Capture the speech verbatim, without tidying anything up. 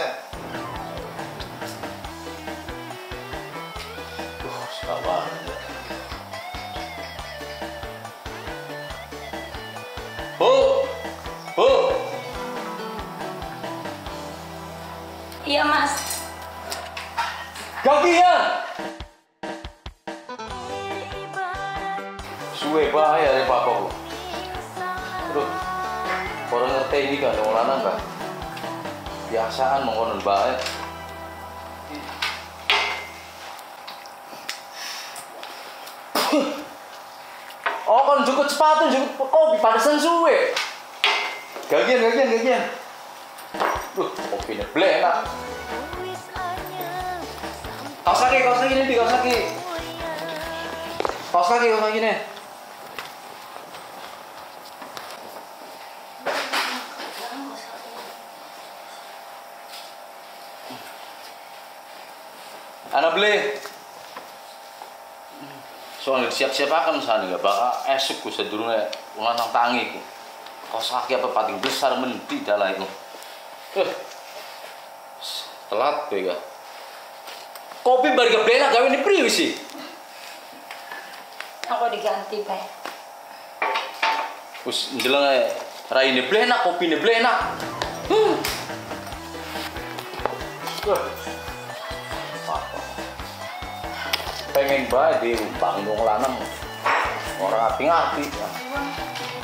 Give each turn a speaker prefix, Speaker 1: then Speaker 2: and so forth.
Speaker 1: Uh, sekawan. Bu, bu.
Speaker 2: Iya, Mas.
Speaker 1: Gantian. Suwe bae ya Pak. Terus orang ngerti ini kan orang lanang kan. Biasaan mengkonon bae. Oh kan cukup sepatu, cukup kopi pantesan suwe. Gagian, gagian, gagian. Duh, kopinya blenak. Kaos kaki, kaos kaki nih, kaos kaki. Kaos kaki, kaos kaki nih. Anak beli. Soalnya siap-siap akan sana nggak bakal esok ku sedurungnya ulang tangi ku. Kaos kaki apa paling besar menti dalam itu. Eh, telat tuh ya. Kopi balik ke benak gawe ini priwi sih.
Speaker 2: Aku diganti, Pak.
Speaker 1: Us njelang ae rai ini blenak, kopi ini blenak. Hmm. Uh. Pengen bae diumpang dong lanang. Orang hati-hati.